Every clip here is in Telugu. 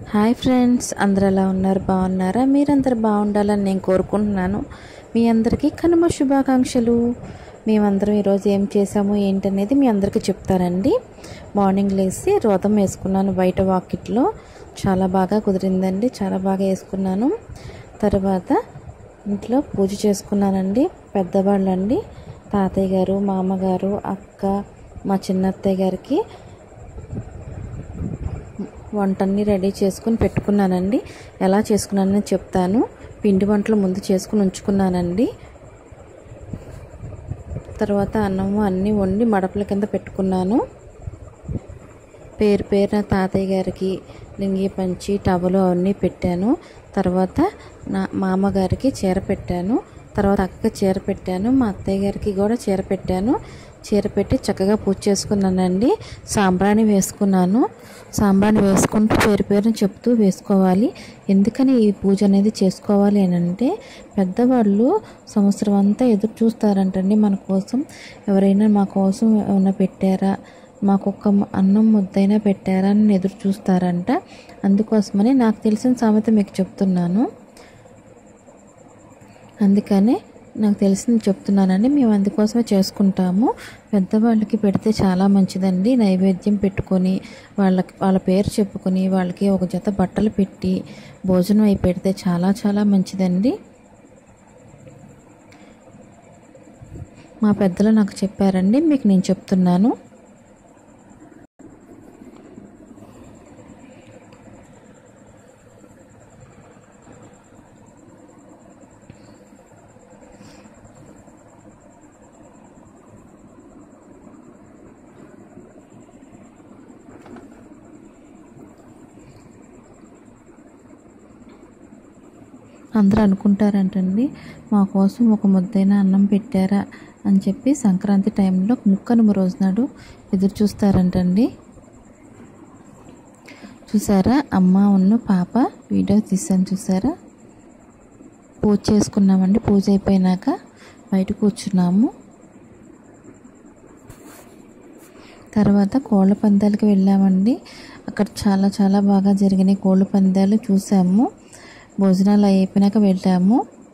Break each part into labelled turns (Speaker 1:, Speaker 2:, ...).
Speaker 1: హాయ్ ఫ్రెండ్స్, అందరు ఎలా ఉన్నారు? బాగున్నారా? మీరందరూ బాగుండాలని నేను కోరుకుంటున్నాను. మీ అందరికీ కనుమ శుభాకాంక్షలు. మేమందరం ఈరోజు ఏం చేసాము ఏంటనేది మీ అందరికీ చెప్తారండి. మార్నింగ్ లేచి వ్రతం వేసుకున్నాను బయట వాకిట్లో. చాలా బాగా కుదిరిందండి, చాలా బాగా వేసుకున్నాను. తర్వాత ఇంట్లో పూజ చేసుకున్నానండి. పెద్దవాళ్ళండి, తాతయ్య గారు, మామగారు, అక్క, మా చిన్నత్తయ్య గారికి వంటన్ని రెడీ చేసుకుని పెట్టుకున్నానండి. ఎలా చేసుకున్నానని చెప్తాను. పిండి వంటలు ముందు చేసుకుని ఉంచుకున్నానండి. తర్వాత అన్నము అన్నీ వండి మడపల కింద పెట్టుకున్నాను. పేరున తాతయ్య గారికి లింగి పంచి టవలు అవన్నీ పెట్టాను. తర్వాత మా అమ్మగారికి చీర పెట్టాను. తర్వాత అక్కకి చీర పెట్టాను. మా అత్తయ్య గారికి కూడా చీర పెట్టాను. చీర పెట్టి చక్కగా పూజ చేసుకున్నానండి. సాంబ్రాణి వేసుకున్నాను. సాంబ్రాణి వేసుకుంటూ పేరుని చెప్తూ వేసుకోవాలి. ఎందుకని ఈ పూజ అనేది చేసుకోవాలి అని అంటే, పెద్దవాళ్ళు సంవత్సరం అంతా ఎదురు చూస్తారంటండి మన కోసం. ఎవరైనా మా కోసం ఏమైనా పెట్టారా, మాకొక్క అన్నం ముద్దైనా పెట్టారా అని ఎదురు చూస్తారంట. అందుకోసమని నాకు తెలిసిన సామెత మీకు చెప్తున్నాను. అందుకనే నాకు తెలిసింది చెప్తున్నానండి. మేము అందుకోసమే చేసుకుంటాము. పెద్దవాళ్ళకి పెడితే చాలా మంచిదండి. నైవేద్యం పెట్టుకొని వాళ్ళ పేరు చెప్పుకొని వాళ్ళకి ఒక జత బట్టలు పెట్టి భోజనం అయి పెడితే చాలా చాలా మంచిదండి. మా పెద్దలు నాకు చెప్పారండి, మీకు నేను చెప్తున్నాను. అందరూ అనుకుంటారంటండి, మా కోసం ఒక ముద్దైన అన్నం పెట్టారా అని చెప్పి సంక్రాంతి టైంలో ముక్కనుమ రోజు నాడు ఎదురు చూస్తారంటండి. చూసారా, అమ్మ ఉన్న పాప వీడియో తీసాను చూసారా. పూజ చేసుకున్నామండి. పూజ అయిపోయినాక బయట కూర్చున్నాము. తర్వాత కోళ్ళ పందాలకి వెళ్ళామండి. అక్కడ చాలా చాలా బాగా జరిగినాయి కోళ్ళ పందాలు చూసాము. భోజనాలు అయిపోయినాక వెళ్ళాము.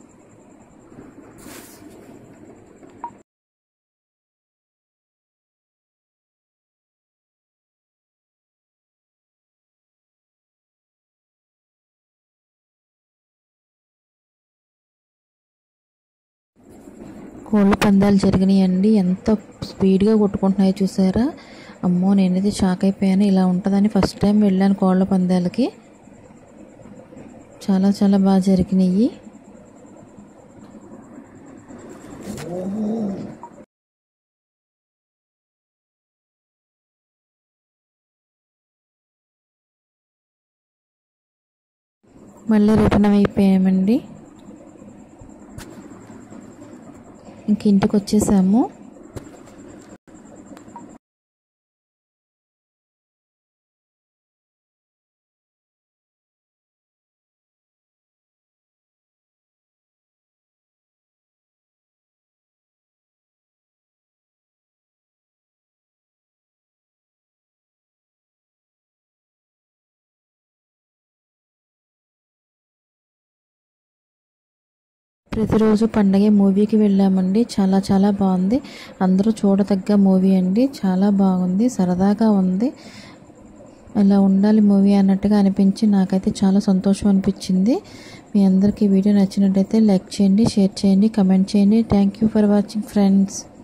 Speaker 1: కోళ్ళ పందాలు జరిగినాయండి. ఎంత స్పీడ్గా కొట్టుకుంటున్నాయో చూసారా. అమ్మో, నేనైతే షాక్ అయిపోయాను. ఇలా ఉంటుందని ఫస్ట్ టైం వెళ్ళాను కోళ్ళ పందాలకి. చాలా చాలా బాగా జరిగినాయి. మళ్ళీ రిటర్న్ అయిపోయామండి. ఇంక ఇంటికి వచ్చేసాము. ప్రతిరోజు పండగే మూవీకి వెళ్ళామండి. చాలా చాలా బాగుంది. అందరూ చూడదగ్గ మూవీ అండి. చాలా బాగుంది, సరదాగా ఉంది. ఇలా ఉండాలి మూవీ అన్నట్టుగా అనిపించి నాకైతే చాలా సంతోషం అనిపించింది. మీ అందరికీ వీడియో నచ్చినట్టయితే లైక్ చేయండి, షేర్ చేయండి, కమెంట్ చేయండి. Thank you for watching friends.